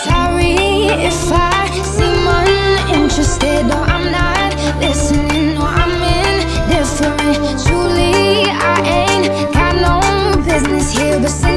Sorry if I seem uninterested, or I'm not listening, or I'm indifferent. Truly, I ain't got no business here, but